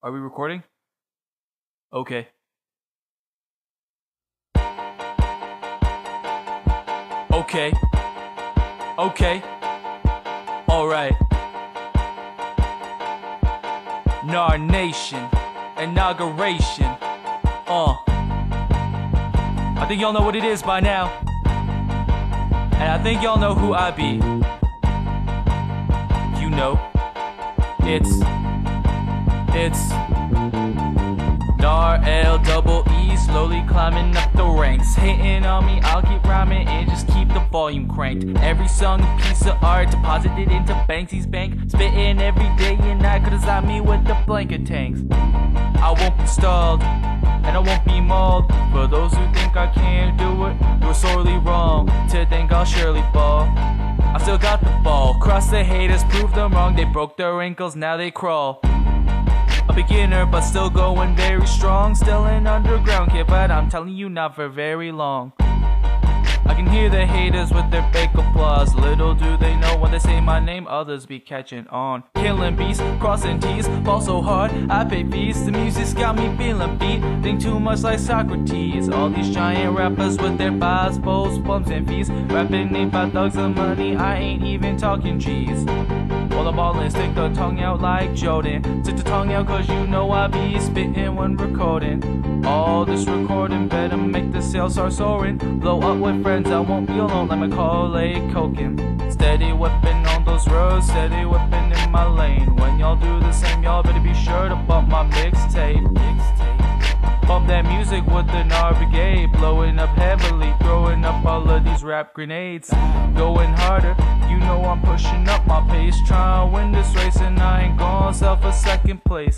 Are we recording? Okay. Okay. Okay. Alright. Nar Nation. Inauguration. I think y'all know what it is by now. And I think y'all know who I be. You know. It's Nar L-double-E, slowly climbing up the ranks. Hating on me, I'll keep rhyming and just keep the volume cranked. Every song a piece of art, deposited into Banksy's bank. Spitting every day and night, could design me with the blanket tanks. I won't be stalled, and I won't be mauled. For those who think I can't do it, you're sorely wrong. To think I'll surely fall, I still got the ball. Cross the haters, prove them wrong. They broke their ankles, now they crawl. A beginner, but still going very strong. Still an underground kid, but I'm telling you, not for very long. I can hear the haters with their fake applause. Little do they know when they say my name, others be catching on. Killing beats, crossing T's, fall so hard, I pay fees. The music's got me feeling beat, think too much like Socrates. All these giant rappers with their buys, bows, bumps and fees. Rapping ain't about thugs and money, I ain't even talking cheese. While I'm ballin', stick the tongue out like Jordan. Stick the tongue out cause you know I be spittin' when recording. All this recording better make the sales start soaring. Blow up with friends, I won't be alone like Macaulay Culkin. Steady whipping on those roads, steady whipping in my lane. When y'all do the same, y'all better be sure to bump my mixtape. Bump that music with the Nar Brigade, blowing up heavily, throwing up all of these rap grenades. Going harder, you know I'm pushing up my pace, trying to win this race and I ain't gonna sell for second place.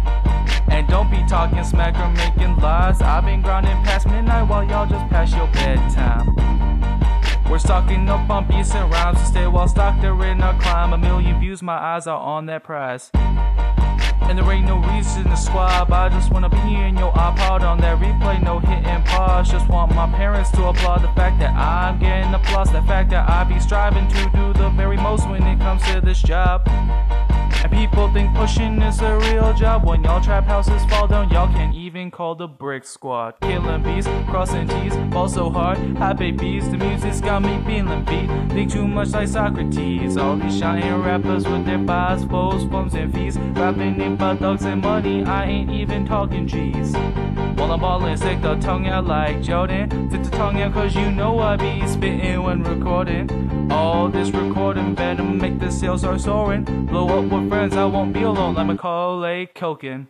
And don't be talking smack or making lies, I've been grinding past midnight while y'all just pass your bedtime. We're stocking up on beats and rhymes to stay well stocked, they're in our climb. 1 million views, my eyes are on that prize. And there ain't no reason to squab, I just wanna be in your iPod on that replay, no hit and pause. Just want my parents to applaud the fact that I'm getting applause, the fact that I be striving to do the very most when it comes to this job. And people think pushing is a real job. When y'all trap houses fall down, y'all can't even call the brick squad. Killing beats, crossing T's, fall so hard, high babies. The music's got me feeling beat, think too much like Socrates. All these giant rappers with their buys, foes, bumps and fees. Rapping ain't about thugs and money, I ain't even talking cheese. While I'm ballin', stick the tongue out like Jordan. Stick the tongue out cause you know I be spittin' when recording. All this recording better make the sales start soaring. Blow up with friends, I won't be alone like Macaulay Culkin.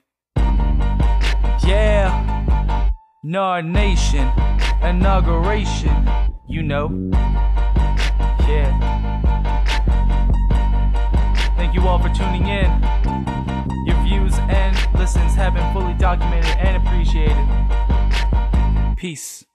Yeah, Nar Nation, inauguration, you know. Yeah. Thank you all for tuning in. Your views and listens have been fully documented and appreciated. Peace.